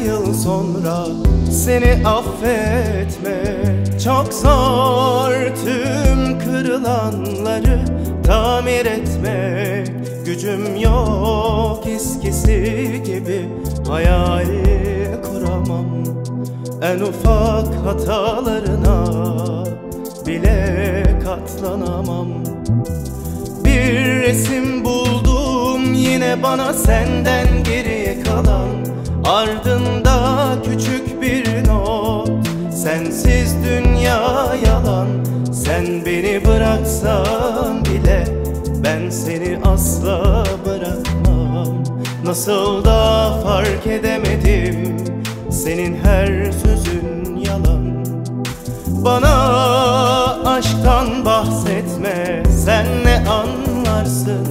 yıl sonra seni affetmek çok zor. Tüm kırılanları tamir etmek gücüm yok, eskisi gibi hayal kuramam. En ufak hatalarına bile katlanamam. Bir resim buldum yine bana senden geriye kalan, ardında küçük bir not: sensiz dünya yalan. Sen beni bıraksan bile ben seni asla bırakmam. Nasıl da fark edemedim, senin her sözün yalan. Bana aşktan bahsetme, sen ne anlarsın?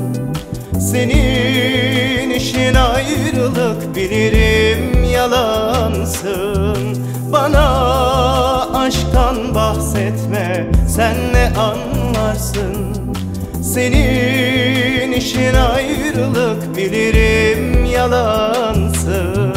Senin işin ayrılık, bilirim yalansın. Bana aşktan bahsetme, sen ne anlarsın? Senin işin ayrılık, bilirim yalansın.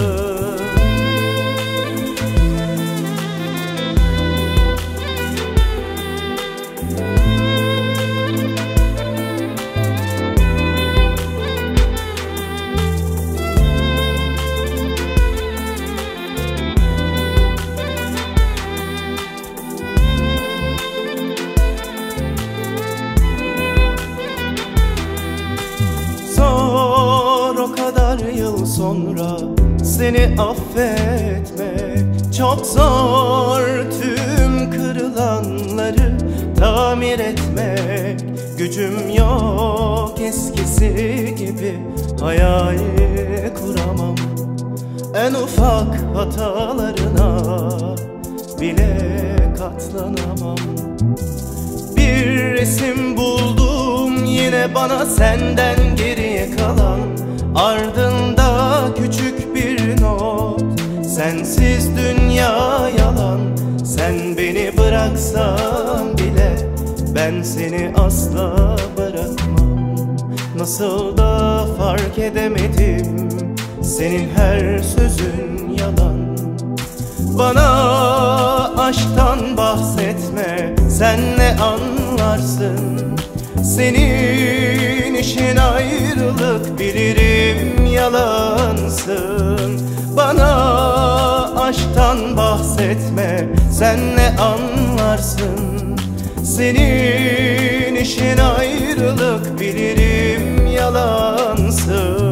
O kadar yıl sonra seni affetmek çok zor. Tüm kırılanları tamir etmek gücüm yok, eskisi gibi hayal kuramam. En ufak hatalarına bile katlanamam. Bir resim buldum yine bana senden geriye kalan, ardında küçük bir not: sensiz dünya yalan. Sen beni bıraksan bile ben seni asla bırakmam. Nasıl da fark edemedim, senin her sözün yalan. Bana aşktan bahsetme, sen ne anlarsın? Senin işin ayrılık, bilirim yalansın. Bana aşktan bahsetme, sen ne anlarsın? Senin işin ayrılık, bilirim yalansın.